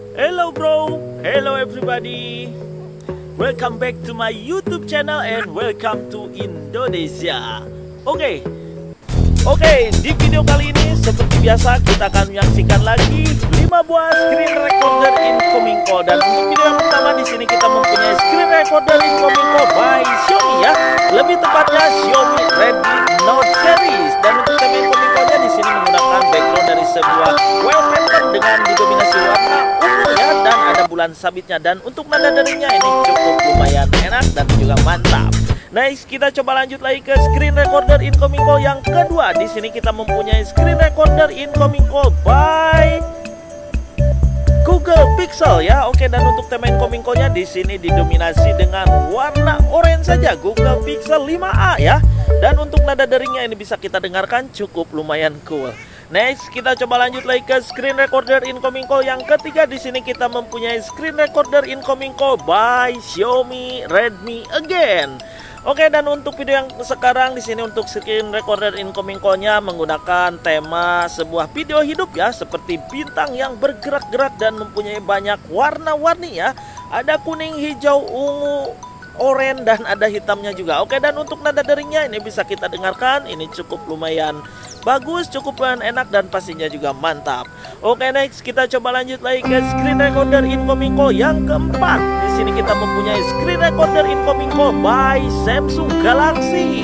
Hello bro, hello everybody. Welcome back to my YouTube channel and welcome to Indonesia. Oke, di video kali ini seperti biasa kita akan menyaksikan lagi 5 buah screen recorder incoming call. Dan untuk video yang pertama di sini kita mempunyai screen recorder incoming call by Xiaomi ya. Lebih tepatnya Xiaomi Redmi Note series. Dan untuk tema incoming callnya di sini menggunakan background dari sebuah wall pattern dengan didominasi warna ungu ya, dan ada bulan sabitnya. Dan untuk nada deringnya ini cukup lumayan enak dan juga mantap. Nice, kita coba lanjut lagi ke screen recorder incoming call yang kedua. Di sini kita mempunyai screen recorder incoming call by Google Pixel ya. Oke, dan untuk tema incoming callnya di sini didominasi dengan warna orange saja, Google Pixel 5a ya. Dan untuk nada deringnya ini bisa kita dengarkan cukup lumayan cool. Next, kita coba lanjut lagi ke screen recorder incoming call yang ketiga. Di sini kita mempunyai screen recorder incoming call by Xiaomi Redmi again. Oke, dan untuk video yang sekarang di sini untuk screen recorder incoming call-nya menggunakan tema sebuah video hidup ya, seperti bintang yang bergerak-gerak dan mempunyai banyak warna-warni ya. Ada kuning, hijau, ungu, oranye, dan ada hitamnya juga. Oke, dan untuk nada deringnya ini bisa kita dengarkan, ini cukup lumayan bagus, cukup enak dan pastinya juga mantap. Oke, next kita coba lanjut lagi ke screen recorder incoming call yang keempat. Di sini kita mempunyai screen recorder incoming call by Samsung Galaxy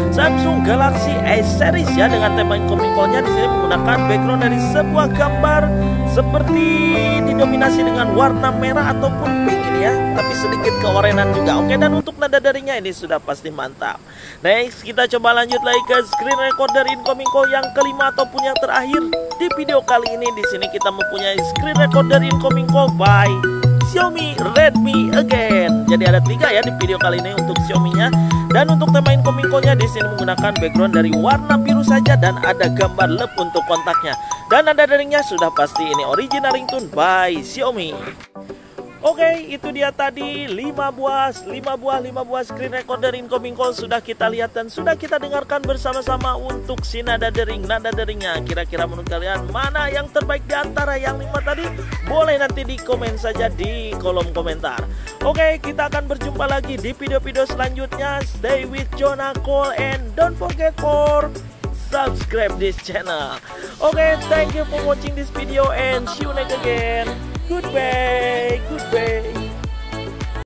S series ya, dengan tema incoming call-nya di sini menggunakan background dari sebuah gambar seperti didominasi dengan warna merah ataupun pink ini ya, tapi sedikit keorenan juga. Oke, dan untuk nada deringnya ini sudah pasti mantap. Next, kita coba lanjut lagi ke screen recorder incoming call yang kelima ataupun yang terakhir di video kali ini. Di sini kita mempunyai screen recorder incoming call by Xiaomi Redmi again. Jadi ada 3 ya di video kali ini untuk Xiaomi-nya. Dan untuk tema incoming call-nya di sini menggunakan background dari warna biru saja dan ada gambar love untuk kontaknya. Dan nada deringnya sudah pasti ini original ringtone by Xiaomi. Oke, itu dia tadi 5 buah screen recorder incoming call sudah kita lihat dan sudah kita dengarkan bersama-sama untuk si nada deringnya. Kira-kira menurut kalian mana yang terbaik di antara yang 5 tadi? Boleh nanti di komen saja di kolom komentar. Oke, kita akan berjumpa lagi di video-video selanjutnya. Stay with Jonah Cole and don't forget for subscribe this channel. Okay, thank you for watching this video and see you next again. Goodbye.